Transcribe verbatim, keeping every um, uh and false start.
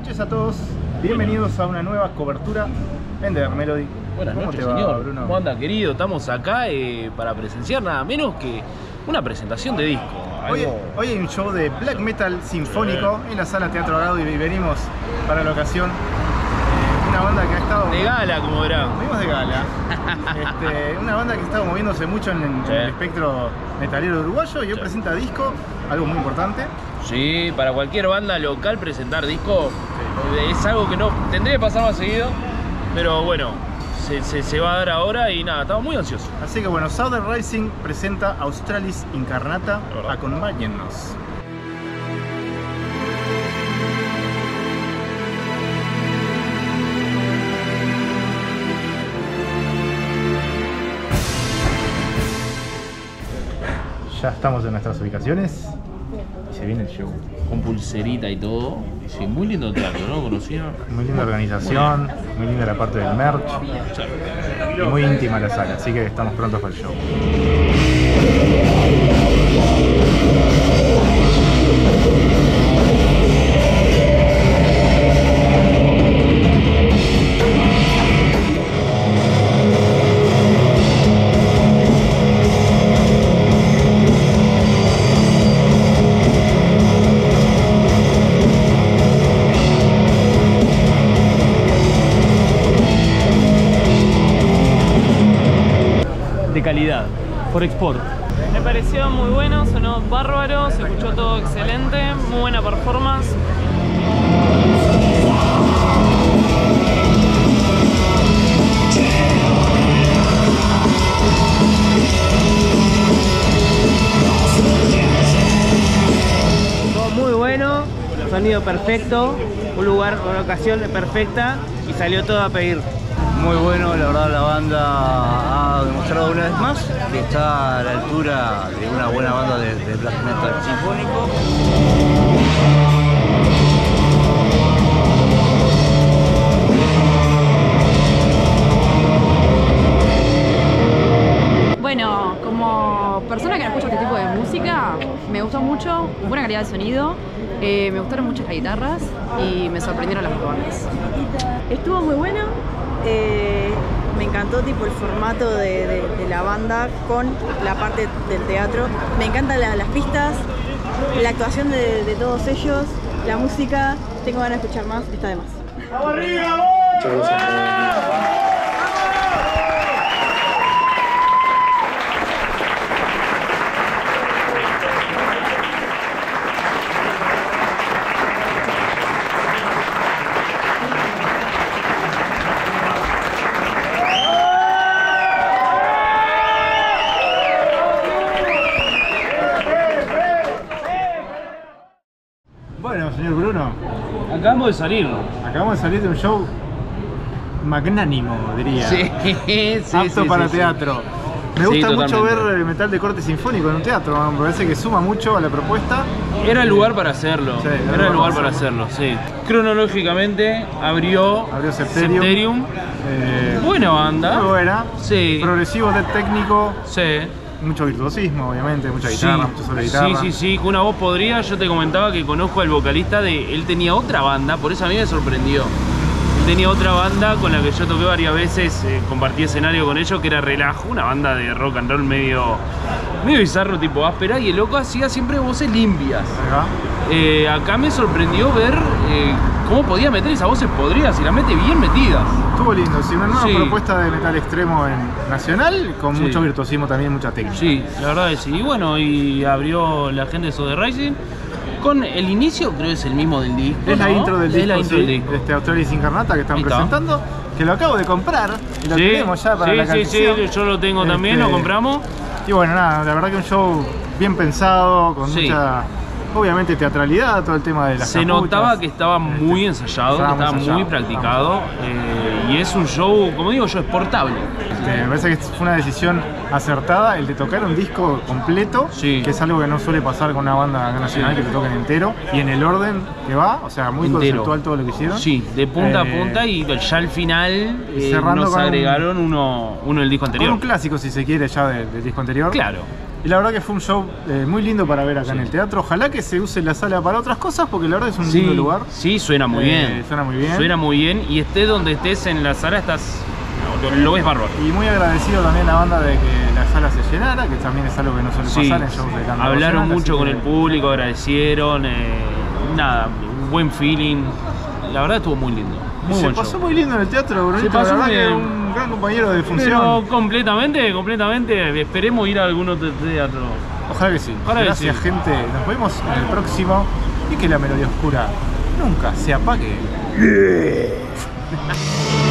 noches a todos, bienvenidos a una nueva cobertura en The Melody. Buenas ¿Cómo noches, te va, señor. Bruno? ¿Cómo anda, querido? Estamos acá eh, para presenciar nada menos que una presentación de disco. Hoy, Algo... hoy hay un show de black metal sinfónico en la sala Teatro Agado y venimos para la ocasión. Eh, una banda que ha estado... De gala, como verán. Venimos de gala. este, una banda que ha estado moviéndose mucho en, en Sí. el espectro metalero uruguayo y hoy Sí. presenta disco, algo muy importante. Sí, para cualquier banda local presentar disco eh, es algo que no tendría que pasar más seguido, pero bueno, se, se, se va a dar ahora y nada, estamos muy ansiosos. Así que bueno, Southern Rising presenta Australis Incarnata. De verdad. Acompáñennos. Ya estamos en nuestras ubicaciones y se viene el show. Con pulserita y todo. Sí, muy lindo el trato, ¿no? Conocido. Muy linda organización, muy linda la parte del merch y muy íntima la sala, así que estamos prontos para el show. De calidad, por export. Me pareció muy bueno, sonó bárbaro, se escuchó todo excelente, muy buena performance. Todo muy bueno, sonido perfecto, un lugar, una ocasión perfecta y salió todo a pedir. Muy bueno, la verdad la banda ha demostrado una vez más que está a la altura de una buena banda de, de black metal sinfónico. Bueno, como persona que no escucha este tipo de música, me gustó mucho, buena calidad de sonido, eh, me gustaron mucho las guitarras y me sorprendieron las bandas. Estuvo muy bueno, eh, me encantó tipo el formato de, de- de la banda con la parte del teatro. Me encantan la- las pistas, la actuación de, de todos ellos, la música. Tengo ganas de escuchar más, está de más. Bueno, señor Bruno, Acabamos de salir. acabamos de salir de un show magnánimo, diría. Sí, sí, Apto sí, para sí, sí. teatro. Me Sí, gusta mucho totalmente. ver metal de corte sinfónico en un teatro, me parece que suma mucho a la propuesta. Era el lugar para hacerlo. Sí, era el lugar para hacerlo, sí. Cronológicamente abrió, Abrió Septerium. Eh, Buena banda. Muy buena. Sí. Progresivo, death técnico, Sí. mucho virtuosismo, obviamente, mucha Sí. guitarra, mucho solo de guitarra. sí, sí, sí, con una voz podrida. Yo te comentaba que conozco al vocalista de... Él tenía otra banda, por eso a mí me sorprendió. Él tenía otra banda con la que yo toqué varias veces, eh, compartí escenario con ellos, que era Relajo, una banda de rock and roll medio, medio bizarro, tipo áspera, y el loco hacía siempre voces limpias. Acá. Eh, acá me sorprendió ver eh, cómo podía meter esas voces podridas y las mete bien metidas. Estuvo lindo, sí, una nueva Sí. propuesta de metal extremo en nacional, con Sí. mucho virtuosismo también, mucha técnica. Sí, la verdad es sí. Y bueno, y abrió la gente de Southern Rising con el inicio, creo que es el mismo del disco. Es la ¿no? intro del Es disco, la intro sí, del disco. de este Australis Incarnata que están Ahí está. presentando, que lo acabo de comprar y lo Sí, tenemos ya para sí, la sí, canción. sí, yo lo tengo también, Este, lo compramos. Y bueno, nada, la verdad que un show bien pensado, con Sí. mucha, obviamente, teatralidad, todo el tema de las Se capuchas. notaba que estaba muy ensayado, estaba que muy estaba ensayado, muy practicado. eh, y es un show, como digo yo, es portable. Este, me parece que fue una decisión acertada el de tocar un disco completo, Sí. que es algo que no suele pasar con una banda acá nacional, Sí. que te toquen entero y en el orden que va, o sea, muy Entero. conceptual todo lo que hicieron. Sí, de punta Eh, a punta, y ya al final eh, cerrando nos con un- agregaron uno, uno del disco Con anterior. un clásico, si se quiere, ya del, del disco anterior. Claro. Y la verdad que fue un show eh, muy lindo para ver acá Sí. en el teatro. Ojalá que se use la sala para otras cosas, porque la verdad es un Sí, lindo lugar. sí, suena muy Eh, bien. Suena muy bien. Suena muy bien y estés donde estés en la sala, estás lo, lo ves bárbaro. Y muy agradecido también a la banda de que la sala se llenara, que también es algo que no suele Sí, pasar en shows de canto hablaron nacional, mucho así con que- el público, agradecieron, eh, nada, un buen feeling. La verdad estuvo muy lindo. Y Muy se buen pasó show. muy lindo en el teatro, Brunito. pasó la verdad muy que bien. un gran compañero de función. Pero completamente, completamente. Esperemos ir a algún otro teatro. Ojalá que sí. Ojalá que Gracias, sí. gente. Nos vemos en el próximo. Y que la melodía oscura nunca se apague.